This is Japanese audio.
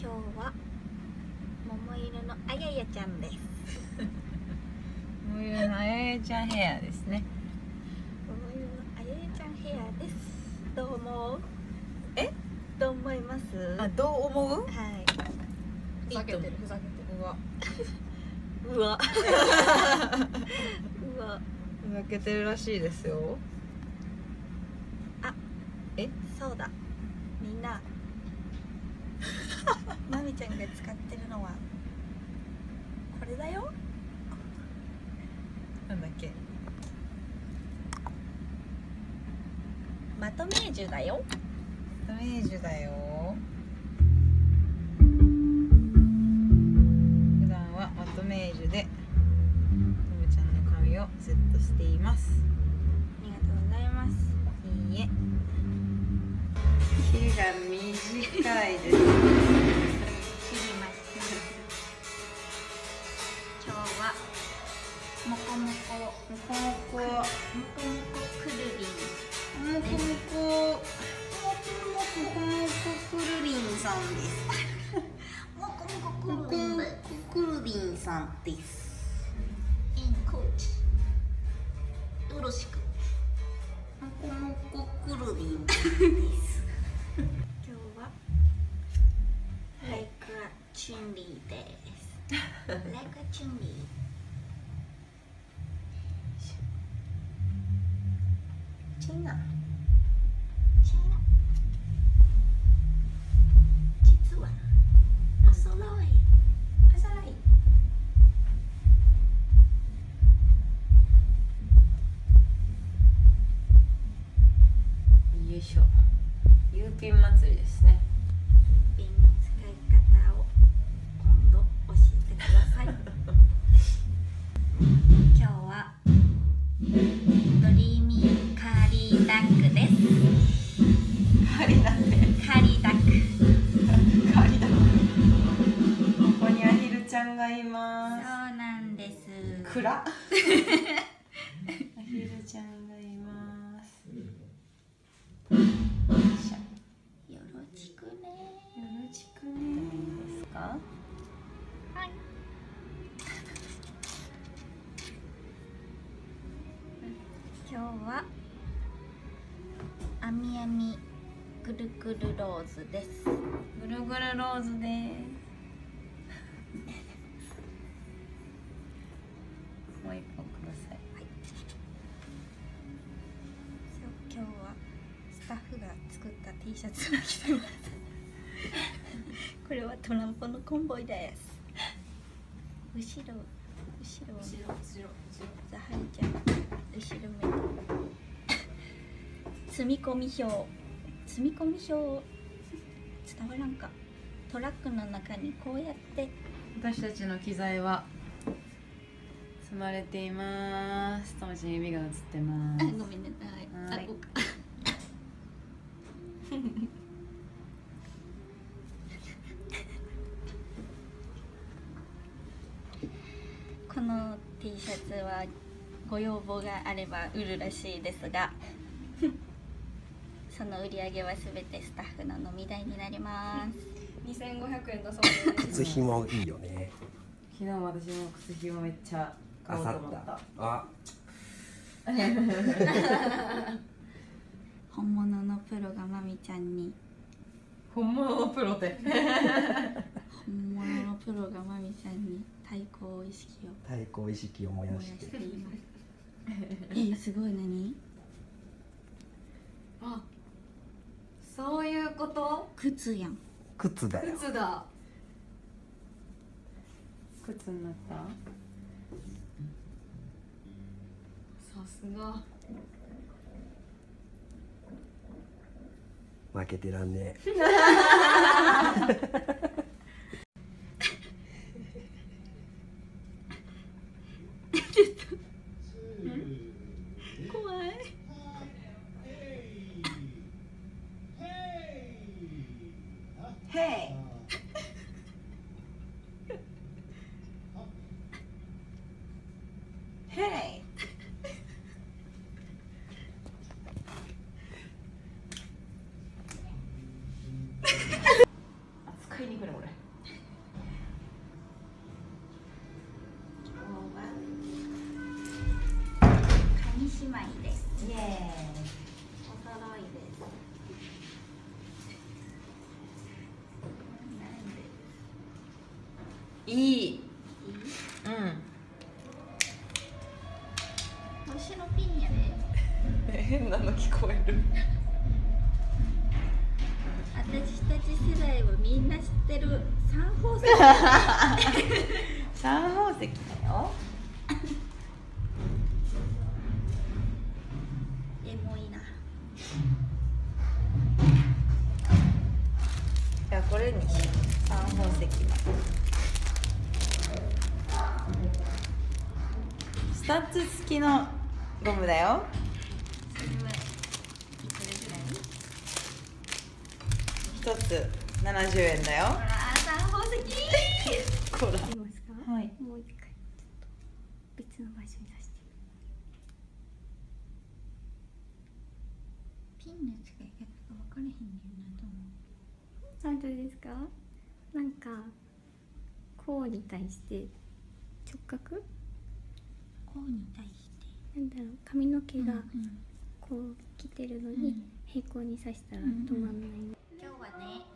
今日は桃色のあややちゃんです。 桃色のあややちゃんヘアですね。 桃色のあややちゃんヘアです。どう思う？どう思います？ あ、どう思う？ はい。 ふざけてるふざけてる。 うわうわうわ。 ふざけてるらしいですよ。 そうだ、みんなまみちゃんが使ってるのはこれだよ。 なんだっけ？ まとめージュだよ。 ダメージだよ。普段はまとめージュでともちゃんの髪をセットしています。 ありがとうございます。 いいえ。毛が短いです。 切ります。今日はもこもこくるりんもこもこくるりんさんです。 もこもこもこもこくるりんさんです。 インコーチよろしく。 もこもこくるりんです。 今日はライクアチュンリーです。ライクアチュンリー。チーナ実はおそろいよいしょ。ゆうぴん祭りですね。 ピンの使い方を今度教えてください。今日はドリーミーカーリーダックです。 カリだって。 カーリーダック。 カリだ。ここにアヒルちゃんがいまそうす。 なんです。 暗。アヒルちゃんがいます。 よろしくね。 よろしくね。ですか？ はい。今日はあみあみぐるぐるローズです。 ぐるぐるローズです。もう一本ください。 今日はスタッフが作った T シャツを着てます。これはトランポのコンボイです。後ろはザハリちゃん、後ろ目積み込み表伝わらんか。トラックの中にこうやって私たちの機材は積まれています。ともちゃん指が映ってます。 ごめんね。はい。この T シャツはご要望があれば売るらしいですがその売り上げはすべてスタッフの飲み代になります。 2500円だそうです。 靴ひもいいよね。 昨日私も靴ひもめっちゃ買おうと思った。 あ、 本物のプロがまみちゃんに本物のプロで本物のプロがまみちゃんに対抗意識を対抗意識を燃や燃やししてていますすごい。何？ あ、そういうこと？ 靴やん。 靴だよ。 靴だ。 靴になった。 さすが。 負けてらんねえ。 怖い。 ヘイ。ヘイ。扱いにくいなこれ。 いい。 星のピンやで。 変なの聞こえる。 私たち世代はみんな知ってる三宝石。 三宝石だよ。 エモいな。 いやこれにしよう。三宝石はスタッツ付きのゴムだよ。 それはいくらぐらい？ 一つ70円だよ。 ほら三宝石。 こら。 いますか？ はい。 もう一回ちょっと別の場所にさせて。ピンの使い方が分からへんねんなと思う。 本当ですか？なんかこうに対して直角？ こうに対してなんだろう、髪の毛がうんこう来てるのにうん平行に刺したら止まんない。 今日はね